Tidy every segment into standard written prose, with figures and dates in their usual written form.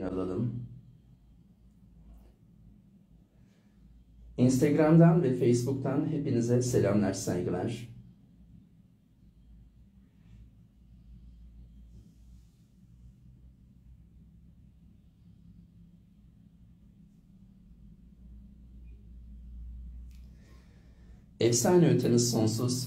yayını alalım. Instagram'dan ve Facebook'tan hepinize selamlar, saygılar. Efsane öteniz sonsuz.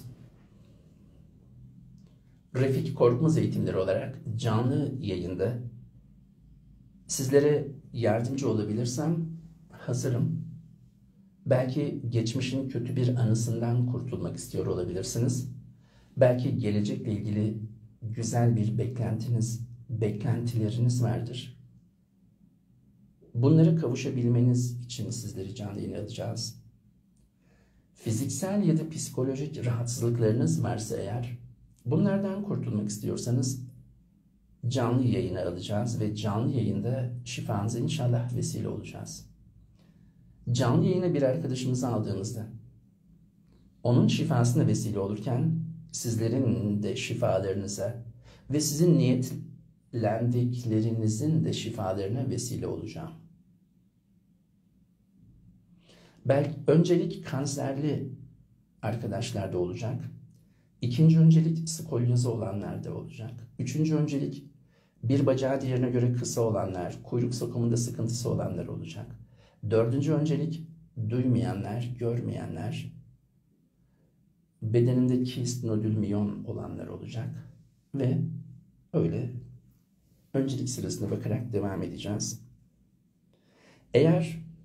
Refik Korkmaz eğitimleri olarak canlı yayında sizlere yardımcı olabilirsem hazırım. Belki geçmişin kötü bir anısından kurtulmak istiyor olabilirsiniz. Belki gelecekle ilgili güzel bir beklentileriniz vardır. Bunlara kavuşabilmeniz için sizleri canlı yayına alacağız. Fiziksel ya da psikolojik rahatsızlıklarınız varsa eğer, bunlardan kurtulmak istiyorsanız canlı yayına alacağız ve canlı yayında şifanıza inşallah vesile olacağız. Canlı yayına bir arkadaşımızı aldığımızda onun şifasına vesile olurken sizlerin de şifalarınıza ve sizin niyetlendiklerinizin de şifalarına vesile olacağım. Belki öncelik kanserli arkadaşlarda olacak. İkinci öncelik skolyozu olanlarda olacak. Üçüncü öncelik bir bacağı diğerine göre kısa olanlar, kuyruk sokumunda sıkıntısı olanlar olacak. Dördüncü öncelik duymayanlar, görmeyenler, bedeninde kist, nodül, miyon olanlar olacak. Ve öyle öncelik sırasına bakarak devam edeceğiz. Eğer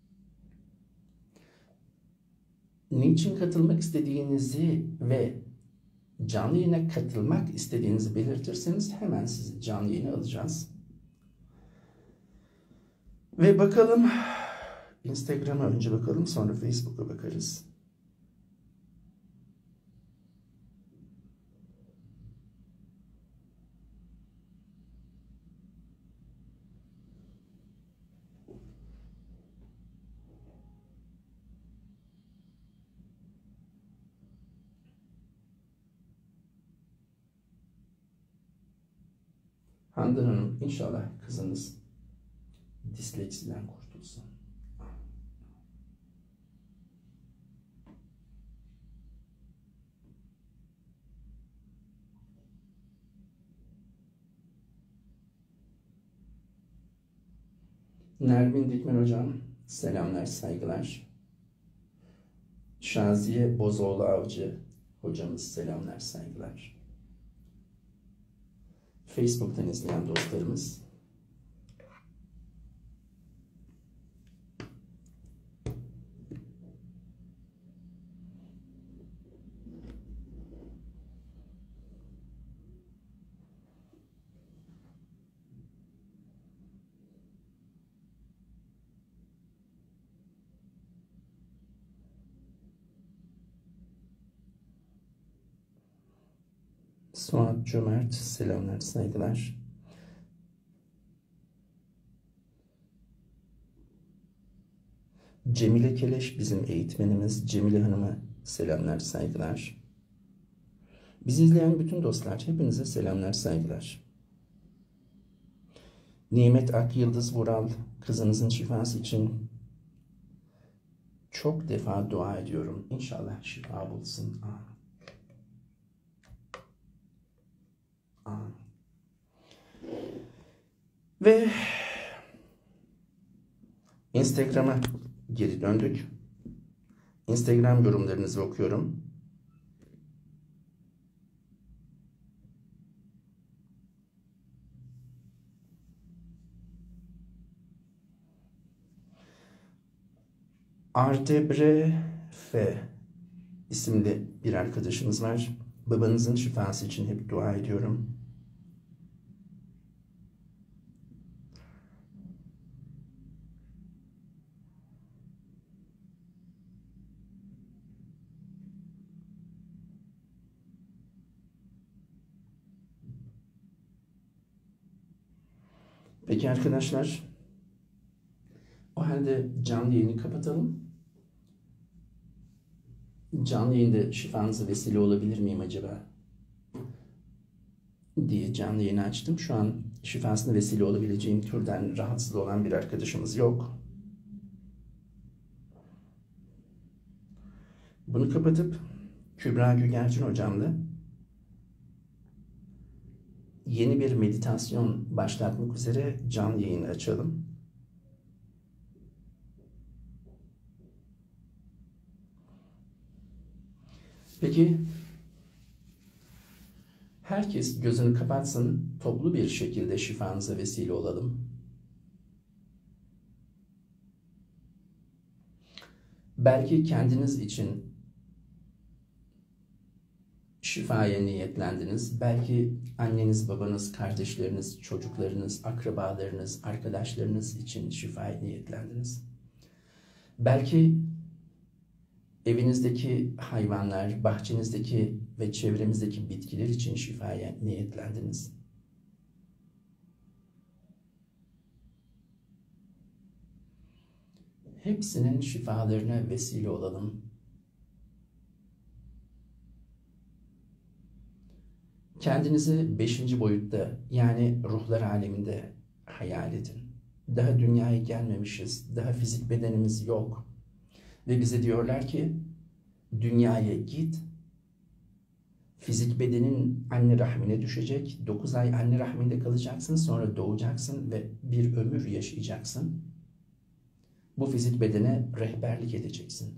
niçin katılmak istediğinizi ve canlı yayına katılmak istediğinizi belirtirseniz hemen sizi canlı yayına alacağız. Ve bakalım, Instagram'a önce bakalım, sonra Facebook'a bakarız. Handan Hanım, inşallah kızınız disleksiden kurtulsun. Nermin Dikmen Hocam, selamlar, saygılar. Şaziye Bozoğlu Avcı hocamız, selamlar, saygılar. Facebook'tan izleyen dostlarımız, Suat Cömert, selamlar, saygılar. Cemile Keleş bizim eğitmenimiz. Cemile Hanım'a selamlar, saygılar. Bizi izleyen bütün dostlar, hepinize selamlar, saygılar. Nimet Akyıldız Vural, kızınızın şifası için çok defa dua ediyorum. İnşallah şifa bulsun. Amin. Amin. Ve Instagram'a geri döndük. Instagram yorumlarınızı okuyorum. Ardebre F isimli bir arkadaşımız var. Babanızın şifası için hep dua ediyorum. Peki arkadaşlar, o halde canlı yayını kapatalım. Canlı yayında şifanıza vesile olabilir miyim acaba diye canlı yayını açtım. Şu an şifasına vesile olabileceğim türden rahatsız olan bir arkadaşımız yok. Bunu kapatıp Kübra Gügercin hocamla yeni bir meditasyon başlatmak üzere canlı yayın açalım. Peki herkes gözünü kapatsın, toplu bir şekilde şifanıza vesile olalım. Belki kendiniz için şifaya niyetlendiniz. Belki anneniz, babanız, kardeşleriniz, çocuklarınız, akrabalarınız, arkadaşlarınız için şifaya niyetlendiniz. Belki evinizdeki hayvanlar, bahçenizdeki ve çevremizdeki bitkiler için şifaya niyetlendiniz. Hepsinin şifalarına vesile olalım. Kendinizi 5. boyutta, yani ruhlar aleminde hayal edin. Daha dünyaya gelmemişiz, daha fizik bedenimiz yok. Ve bize diyorlar ki, dünyaya git, fizik bedenin anne rahmine düşecek, 9 ay anne rahminde kalacaksın, sonra doğacaksın ve bir ömür yaşayacaksın. Bu fizik bedene rehberlik edeceksin.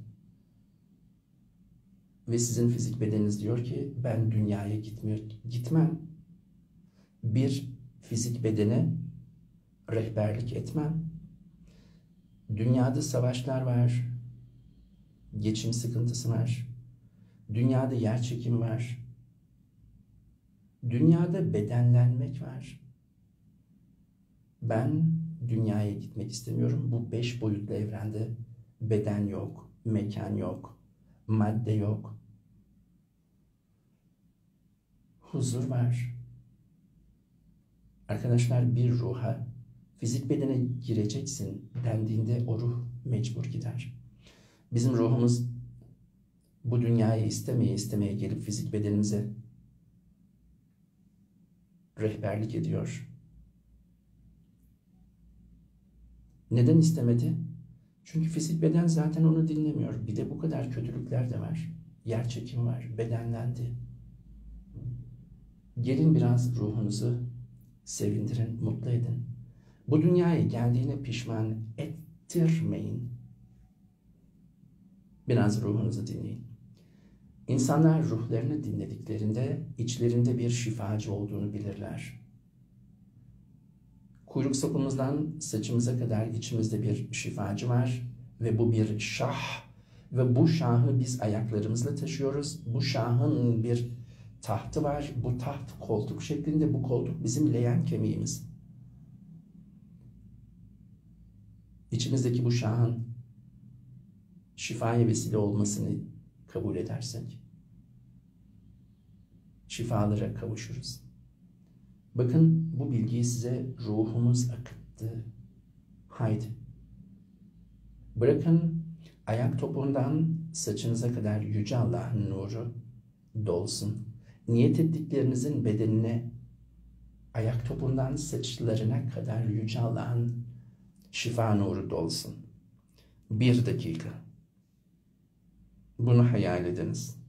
Ve sizin fizik bedeniniz diyor ki, ben dünyaya gitmem. Bir fizik bedene rehberlik etmem. Dünyada savaşlar var, geçim sıkıntısı var, dünyada yer çekimi var, dünyada bedenlenmek var. Ben dünyaya gitmek istemiyorum. Bu 5 boyutlu evrende beden yok, mekan yok, madde yok. Huzur var. Arkadaşlar, bir ruha fizik bedene gireceksin dendiğinde o ruh mecbur gider. Bizim ruhumuz bu dünyayı istemeye gelip fizik bedenimize rehberlik ediyor. Neden istemedi? Çünkü fizik beden zaten onu dinlemiyor. Bir de bu kadar kötülükler de var. Yer çekimi var, bedenlendi. Gelin biraz ruhunuzu sevindirin, mutlu edin. Bu dünyaya geldiğine pişman ettirmeyin. Biraz ruhunuzu dinleyin. İnsanlar ruhlarını dinlediklerinde içlerinde bir şifacı olduğunu bilirler. Kuyruk sapımızdan saçımıza kadar içimizde bir şifacı var ve bu bir şah ve bu şahı biz ayaklarımızla taşıyoruz. Bu şahın bir tahtı var. Bu taht koltuk şeklinde. Bu koltuk bizim leğen kemiğimiz. İçimizdeki bu şahın şifaya vesile olmasını kabul edersek şifalara kavuşuruz. Bakın, bu bilgiyi size ruhumuz akıttı. Haydi. Bırakın ayak topuğundan saçınıza kadar Yüce Allah'ın nuru dolsun. Niyet ettiklerinizin bedenine, ayak topuğundan saçlarına kadar Yüce Allah'ın şifa nuru dolsun. 1 dakika. Bunu hayal ediniz.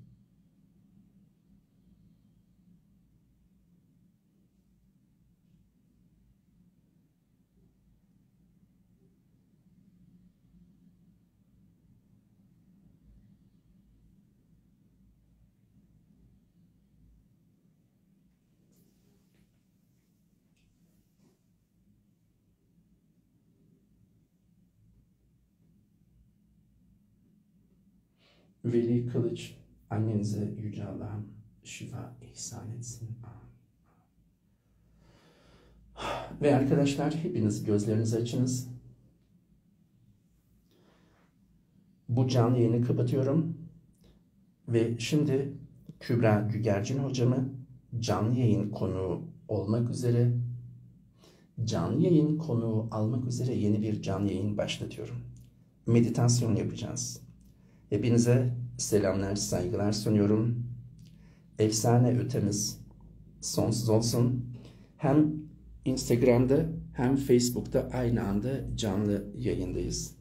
Veli Kılıç, annenize Yüce Allah'ım şifa ihsan etsin. Ve arkadaşlar, hepiniz gözlerinizi açınız. Bu canlı yayını kapatıyorum. Ve şimdi Kübra Gügercin hocamı canlı yayın konuğu olmak üzere, canlı yayın konuğu almak üzere yeni bir canlı yayın başlatıyorum. Meditasyon yapacağız. Hepinize selamlar, saygılar sunuyorum. Efsane ötemiz sonsuz olsun. Hem Instagram'da hem Facebook'ta aynı anda canlı yayındayız.